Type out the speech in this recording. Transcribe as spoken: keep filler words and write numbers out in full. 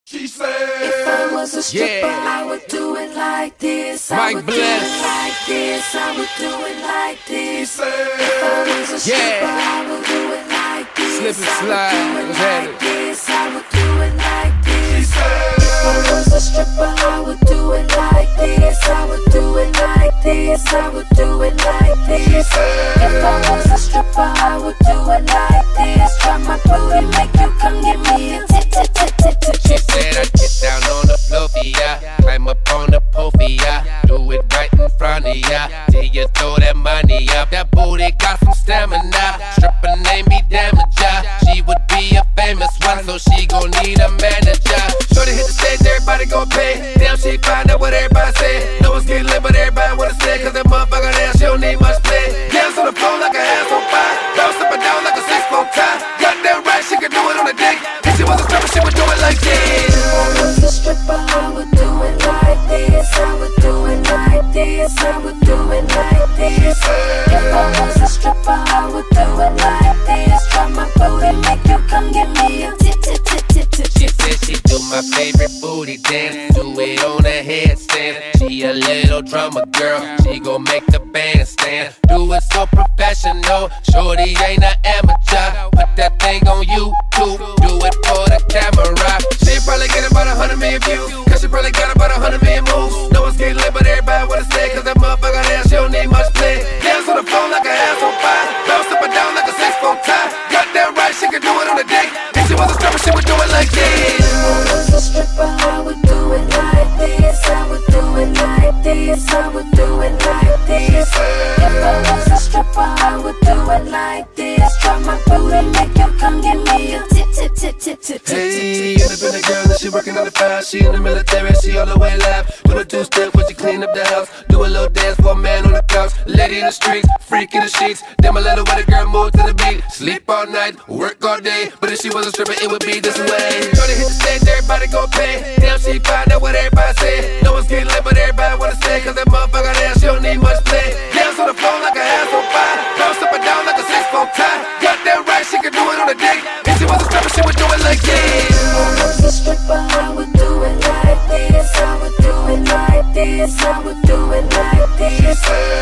She said, if I was a stripper, yeah. I would do it like this. I Mike would Bless. do it like this. I would do it like this. She said, if I was a stripper, yeah. I would do it like this. Slip and I would slide. do it What's happening? like this. I would do it like this. She said, if I was a stripper, I would do it like this. I would do it like this. I would do it like this. She said, if I was a stripper, I would do it like this. Drop my booty, make you come get me a tit tit tit tit tit. She said I get down on the floor for ya, climb up on the pole for ya, do it right in front of ya, till you throw that money up. That booty got some stamina, stripper name me Damager. She would be a famous one, so she gon' need a manager. Shorty hit the stage, everybody gon' pay. Damn, she find out what everybody say. No one's getting lit, but everybody wanna stay, cause that motherfucker there, she don't need much play. Dance on the floor like a ass on fire, bounce up and down like a six-four tie. Goddamn right, she can do it on a dick. If she was a stripper, she would do it like this. If I was a stripper, I would do it like this. I would do it like this. I would do it like this. If I was a stripper, I would do it like this. Drop my booty, make you come get me a tit tit tit tit tit. She said she do my favorite booty dance, do it on a headstand. She a little drummer girl, she gon' make the band stand. Do it so professional, shorty ain't an amateur. Put that thing on YouTube, do it for the camera. She probably get about a hundred million views, cause she probably got about a hundred million moves. No one's getting lit, but everybody wanna stay, cause that motherfucker there, she don't need much play. Dance on the floor like a ass on fire, bounce up and down like a six-four tie. Goddamn right, she can do it on a dick. If she was a stripper, she would do it like this. If I was a stripper, I would do it like this. I would do it like this. I would do it like this. If I was a stripper, I would do it like this. Drop my booty, make you come get me a tit tit tit tit tit tit. hey, independent girl and she working on the fire. She in the military, she all the way live. Do a two-step when she clean up the house. Do a little dance for a man on the couch. Lady in the streets, freak in the sheets. Damn, I let her way the girl move to the beat. Sleep all night, work all day. But if she was a stripper, it would be this way. Shorty hit the stage, everybody gon' pay. Damn, she find out what everybody say. No one's getting lit, but everybody wanna stay, cause that motherfucker there, she don't need much play. Dance on the floor like a ass on fire, bounce up and down like a six-four tie. Goddamn right, she can do it on a dick. If she was a stripper, she would do it like this. If I was a stripper, I would do it like this. I would do it like this. I would do it like this.